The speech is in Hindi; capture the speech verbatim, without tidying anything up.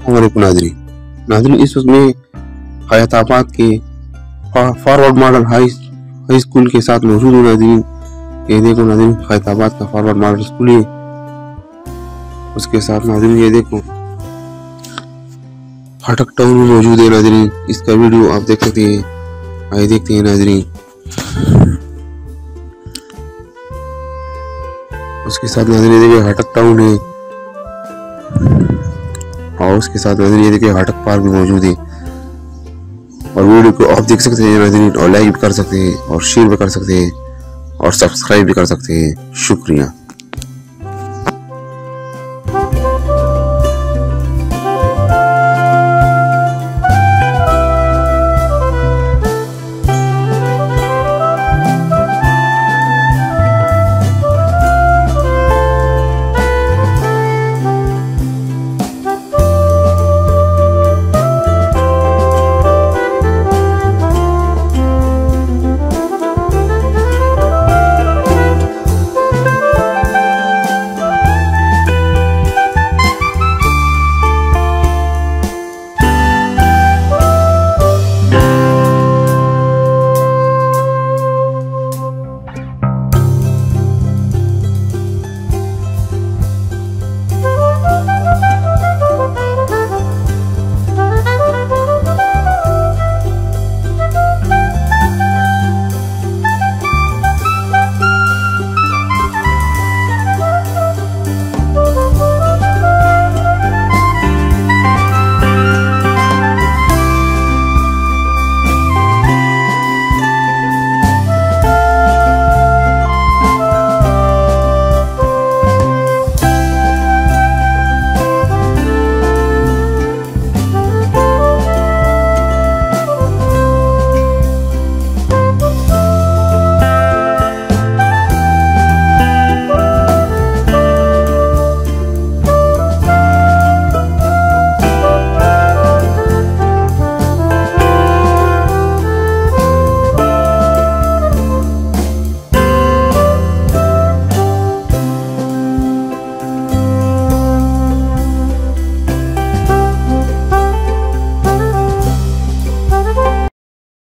अस्सलामुअलैकुम नाज़रीन। नाज़रीन इस वक्त में हयाताबाद के forward model high high school के साथ मौजूद हूँ नाज़रीन। ये देखो नाज़रीन, हयाताबाद का फॉरवर्ड मॉडल स्कूल है। उसके साथ नाज़रीन ये देखो फाटक टाउन में मौजूद है नाज़रीन। इसका वीडियो आप देख सकते हैं। आइए देखते हैं नाज़रीन। उसके साथ नाज़रीन ये देखिए हाटक टाउन है और उसके साथ नाज़रीन ये देखिए हाटक पार्क भी मौजूद है। और वीडियो को आप देख सकते हैं नाज़रीन, और लाइक भी कर सकते हैं और शेयर भी कर सकते हैं और सब्सक्राइब भी कर सकते हैं। शुक्रिया।